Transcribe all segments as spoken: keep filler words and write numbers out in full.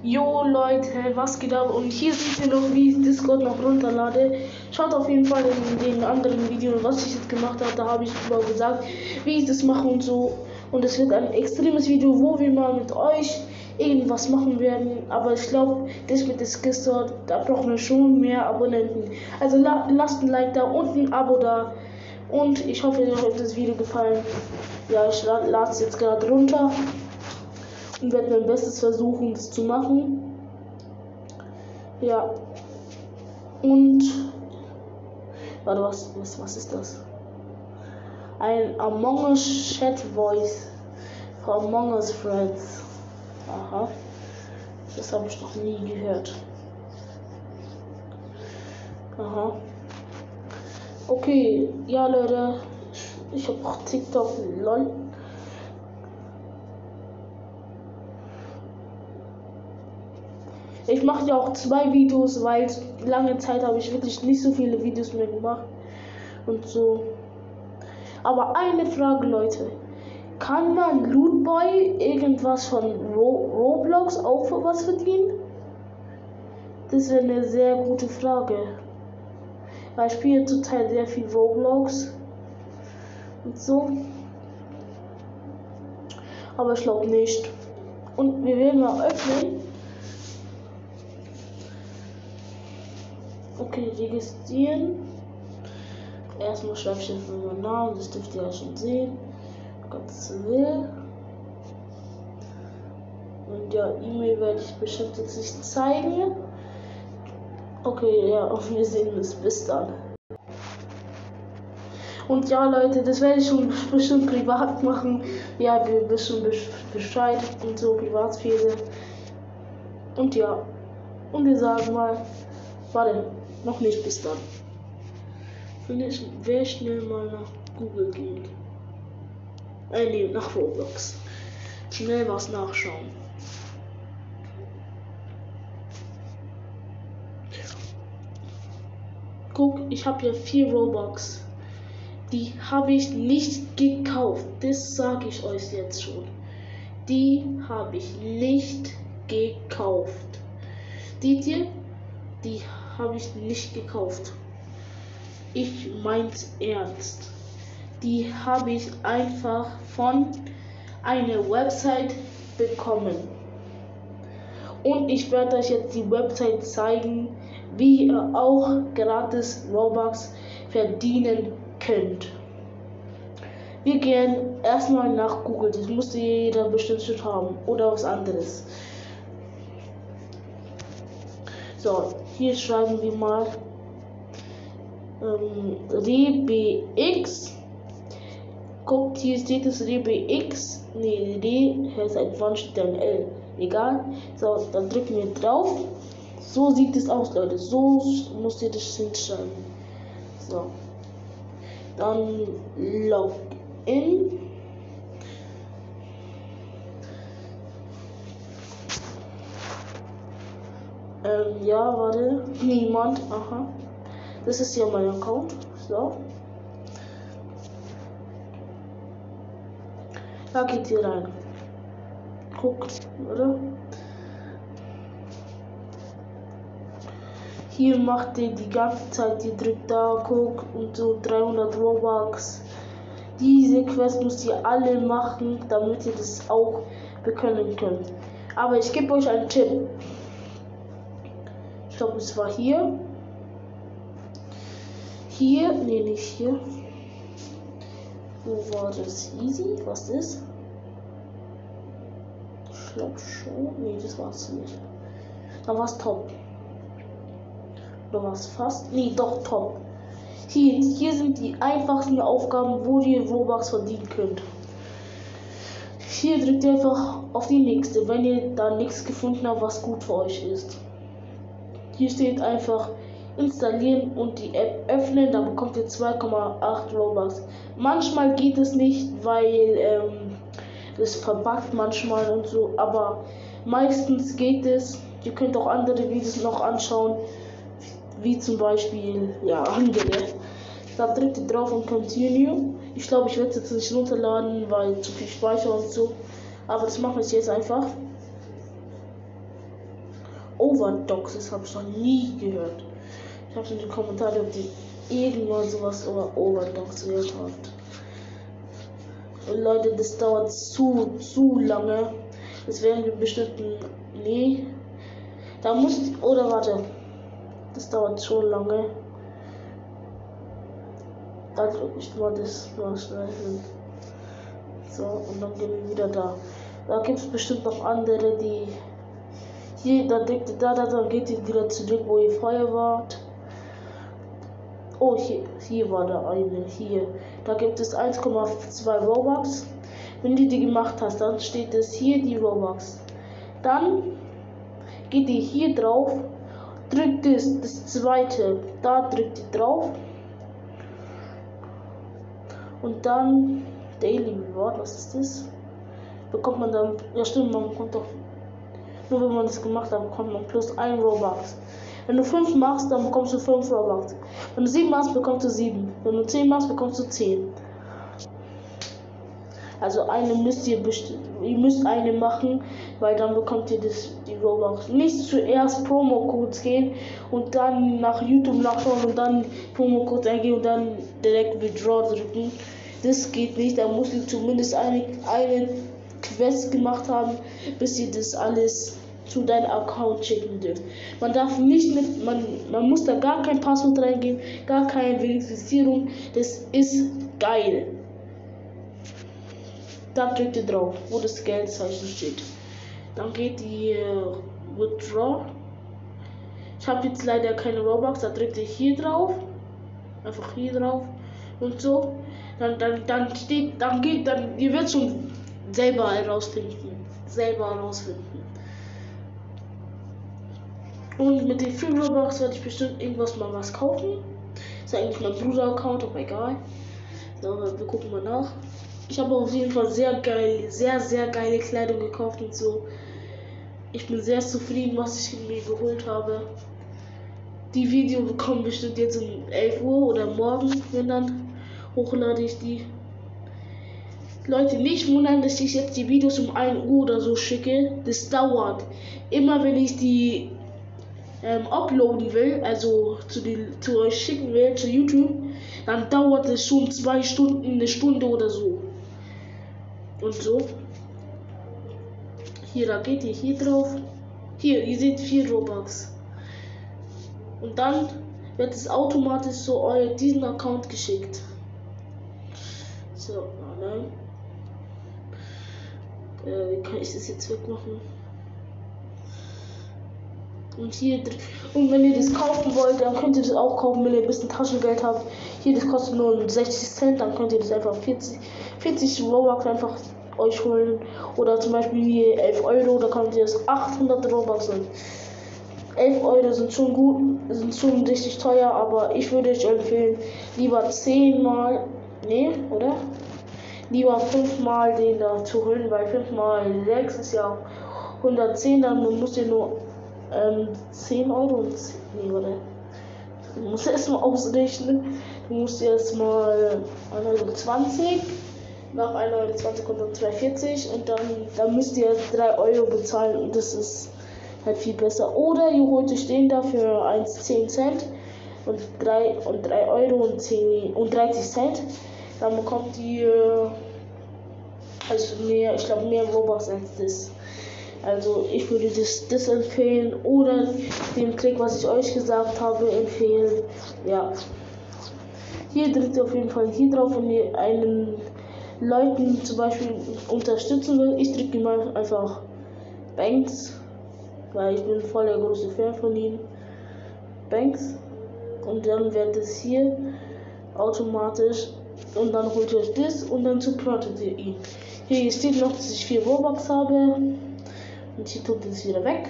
Jo Leute, was geht ab? Und hier seht ihr noch, wie ich Discord noch runterlade. Schaut auf jeden Fall in den anderen Videos, was ich jetzt gemacht habe. Da habe ich überhaupt gesagt, wie ich das mache und so. Und es wird ein extremes Video, wo wir mal mit euch irgendwas machen werden. Aber ich glaube, das mit des Discord, da brauchen wir schon mehr Abonnenten. Also la lasst ein Like da und ein Abo da. Und ich hoffe, euch hat das Video gefallen. Ja, ich lade es jetzt gerade runter. Und werde mein Bestes versuchen, das zu machen. Ja. Und. Warte, was, was, was ist das? Ein Among Us Chat Voice für Among Us Friends. Aha. Das habe ich noch nie gehört. Aha. Okay, ja Leute. Ich habe auch TikTok, lol. Ich mache ja auch zwei Videos, weil lange Zeit habe ich wirklich nicht so viele Videos mehr gemacht und so. Aber eine Frage, Leute: Kann man Lootboy irgendwas von Ro Roblox auch für was verdienen? Das wäre eine sehr gute Frage, weil ich spiele zurzeit sehr viel Roblox und so. Aber ich glaube nicht. Und wir werden mal öffnen. Okay, registrieren. Erstmal schreibe ich jetzt meinen Namen, das dürft ihr ja schon sehen. Ganz will. Und ja, E-Mail werde ich bestimmt jetzt nicht zeigen. Okay, ja, und wir sehen uns. Bis dann. Und ja, Leute, das werde ich schon bestimmt privat machen. Ja, wir wissen Bescheid und so, Privatsphäre. Und ja, und wir sagen mal, warte. Noch nicht, bis dann. Ich werde schnell mal nach Google gehen. Äh, nee, nach Roblox. Schnell was nachschauen. Guck, ich habe hier vier Robux. Die habe ich nicht gekauft. Das sage ich euch jetzt schon. Die habe ich nicht gekauft. Seht ihr? Die habe ich nicht gekauft. Ich mein's ernst. Die habe ich einfach von einer Website bekommen. Und ich werde euch jetzt die Website zeigen, wie ihr auch gratis Robux verdienen könnt. Wir gehen erstmal nach Google. Das muss jeder bestimmt schon haben. Oder was anderes. So, hier schreiben wir mal ähm, R B X. Guckt, hier steht es R B X. Nee, D heißt ein Wand, steht ein L. Egal. So, dann drücken wir drauf. So sieht es aus, Leute. So müsst ihr das hinschreiben. So. Dann Login. Ähm, ja, warte. Niemand. Aha. Das ist ja mein Account. So. Da geht ihr rein. Guckt, oder? Hier macht ihr die ganze Zeit, ihr drückt da, guckt und so dreihundert Robux. Diese Quest müsst ihr alle machen, damit ihr das auch bekommen könnt. Aber ich gebe euch einen Tipp. Ich glaube, es war hier. Hier, nee, nicht hier. Wo war das? Easy? Was ist? Ich glaube schon. Nee, das war es nicht. Da war es top. Oder war es fast? Nee, doch top. Hier, hier sind die einfachsten Aufgaben, wo ihr Robux verdienen könnt. Hier drückt ihr einfach auf die nächste, wenn ihr da nichts gefunden habt, was gut für euch ist. Hier steht einfach installieren und die App öffnen, dann bekommt ihr zwei Komma acht Robux. Manchmal geht es nicht, weil ähm, es verbuggt manchmal und so, aber meistens geht es. Ihr könnt auch andere Videos noch anschauen, wie zum Beispiel, ja, andere. Da drückt ihr drauf und Continue. Ich glaube, ich werde es jetzt nicht runterladen, weil zu viel Speicher und so, aber das machen wir jetzt einfach. Overdogs ist, habe ich noch nie gehört. Ich habe in den Kommentaren, ob die irgendwann sowas über Overdogs gehört habt. Und Leute, das dauert zu, zu lange. Das werden wir bestimmt. Nee. Da muss. Oder warte. Das dauert schon lange. Da drücke ich mal das mal schnell hin. So, und dann gehen wir wieder da. Da gibt es bestimmt noch andere, die. Hier, da drückt ihr da, da, dann geht ihr wieder zurück, wo ihr vorher wart. Oh, hier, hier war der eine. Hier. Da gibt es eins Komma zwei Robux. Wenn du die gemacht hast, dann steht es hier die Robux. Dann geht ihr hier drauf, drückt es das zweite, da drückt ihr drauf. Und dann Daily Reward, was ist das? Bekommt man dann, ja stimmt, man bekommt doch, nur wenn man das gemacht hat, bekommt man plus ein Robux. Wenn du fünf machst, dann bekommst du fünf Robux. Wenn du sieben machst, bekommst du sieben. Wenn du zehn machst, bekommst du zehn. Also eine müsst ihr bestimmt, ihr müsst eine machen, weil dann bekommt ihr das, die Robux. Nicht zuerst Promo-Codes gehen und dann nach YouTube nachschauen und dann Promo-Codes eingeben und dann direkt Withdraw drücken. Das geht nicht, da musst ihr zumindest eine, eine Quest gemacht haben, bis ihr das alles zu deinem Account schicken dürft. Man darf nicht mit, man, man muss da gar kein Passwort reingeben, gar keine Verifizierung. Das ist geil. Da drückt ihr drauf, wo das Geldzeichen steht. Dann geht ihr Withdraw. Ich habe jetzt leider keine Robux, da drückt ihr hier drauf. Einfach hier drauf und so. Dann, dann, dann steht, dann geht, dann, ihr werdet schon selber herausfinden. Selber herausfinden. Und mit den fünf Robux werde ich bestimmt irgendwas mal was kaufen. Das ist eigentlich mein Bruder-Account, aber egal. So, wir gucken mal nach. Ich habe auf jeden Fall sehr geil, sehr, sehr geile Kleidung gekauft und so. Ich bin sehr zufrieden, was ich mir geholt habe. Die Video bekommen bestimmt jetzt um elf Uhr oder morgen, wenn dann hochlade ich die. Leute, nicht wundern, dass ich jetzt die Videos um ein Uhr oder so schicke. Das dauert. Immer wenn ich die ähm, uploaden will, also zu, die, zu euch schicken will, zu YouTube, dann dauert es schon zwei Stunden, eine Stunde oder so. Und so. Hier, da geht ihr hier drauf. Hier, ihr seht vier Robux. Und dann wird es automatisch zu euch diesen Account geschickt. So, nein. Äh, wie kann ich das jetzt wegmachen? Und hier, und wenn ihr das kaufen wollt, dann könnt ihr das auch kaufen, wenn ihr ein bisschen Taschengeld habt. Hier, das kostet nur sechzig Cent, dann könnt ihr das einfach vierzig, vierzig Robux einfach euch holen. Oder zum Beispiel hier elf Euro, da könnt ihr das achthundert Robux sind. elf Euro sind schon gut, sind schon richtig teuer, aber ich würde euch empfehlen, lieber zehn mal, nee, oder? Lieber fünf mal den da zu holen, weil fünf mal sechs ist ja hundertzehn, dann müsst ihr nur ähm, zehn Euro und nee, oder? Du musst erst mal ausrechnen, du musst erst mal ein Euro zwanzig, nach ein Euro zwanzig und dann zwei vierzig und dann, dann müsst ihr drei Euro bezahlen und das ist halt viel besser. Oder ihr holt euch den da für eins Komma zehn Cent und drei und drei Euro und zehn und dreißig Cent. Dann bekommt ihr also mehr, ich glaube mehr Robux als das. Also ich würde das, das empfehlen oder den Trick, was ich euch gesagt habe, empfehlen. Ja. Hier drückt ihr auf jeden Fall hier drauf, wenn ihr einen Leuten zum Beispiel unterstützen will. Ich drücke mal einfach Banks, weil ich bin voll der große Fan von ihm. Banks. Und dann wird es hier automatisch und dann holt ihr euch das und dann supportet ihr ihn. Hier steht noch, dass ich vier Robux habe. Und hier tut es wieder weg.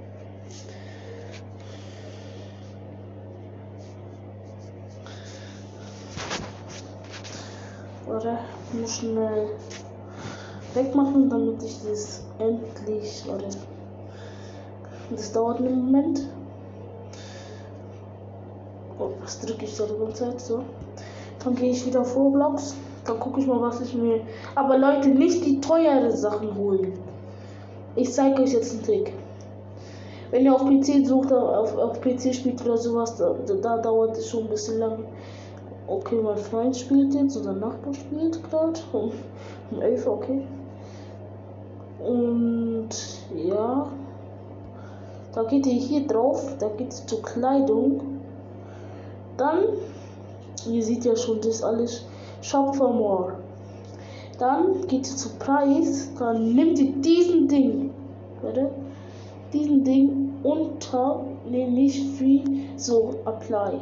Oder ich muss schnell wegmachen, damit ich das endlich. Oder das dauert einen Moment. Oh, was drücke ich da die ganze Zeit so? Dann gehe ich wieder auf Roblox. Dann gucke ich mal, was ich mir. Aber Leute, nicht die teuren Sachen holen. Ich zeige euch jetzt einen Trick. Wenn ihr auf P C sucht, auf, auf P C spielt oder sowas, da, da dauert es schon ein bisschen lang. Okay, mein Freund spielt jetzt, unser Nachbar spielt gerade. Um, um elf, okay. Und ja, da geht ihr hier drauf, da geht es zur Kleidung. Dann, ihr seht ja schon, das ist alles Shop for More. Dann geht ihr zu Preis, dann nimmt ihr diesen Ding, warte, diesen Ding unter, ne, nicht Free, so Apply.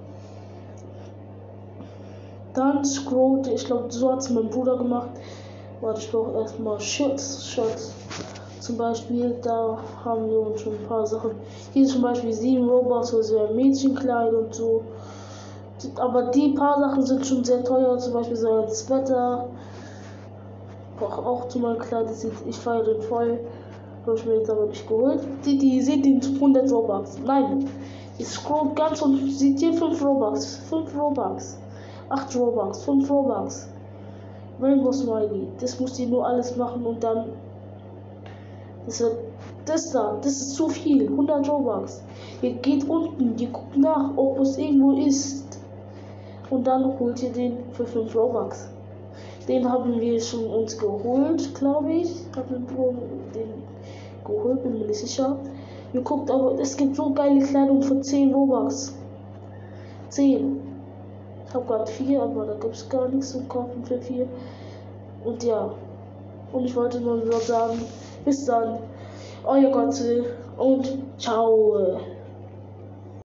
Dann scrollt, ich glaube, so hat es mein Bruder gemacht. Warte, ich brauche erstmal Shirts, Shirts. Zum Beispiel, da haben wir uns schon ein paar Sachen. Hier ist zum Beispiel sieben Robux, also ein Mädchenkleid und so. Aber die paar Sachen sind schon sehr teuer, zum Beispiel so ein Sweater. Brauche auch zu meinem Kleid, ich feiere den voll. Habe ich mir jetzt aber nicht geholt. Die, die ihr seht den hundert Robux. Nein, ich scroll ganz und seht ihr fünf Robux. fünf Robux. acht Robux, fünf Robux. Rainbow Smiley. Das müsst ihr nur alles machen und dann. Das, das da, das ist zu viel. hundert Robux. Ihr geht unten, ihr guckt nach, ob es irgendwo ist. Und dann holt ihr den für fünf Robux. Den haben wir schon uns geholt, glaube ich. Haben wir den geholt, bin mir nicht sicher. Ihr guckt aber, es gibt so geile Kleidung für zehn Robux. zehn. Ich habe gerade vier, aber da gibt es gar nichts zum Kaufen für vier. Und ja. Und ich wollte nur sagen, bis dann. Euer Gott und ciao.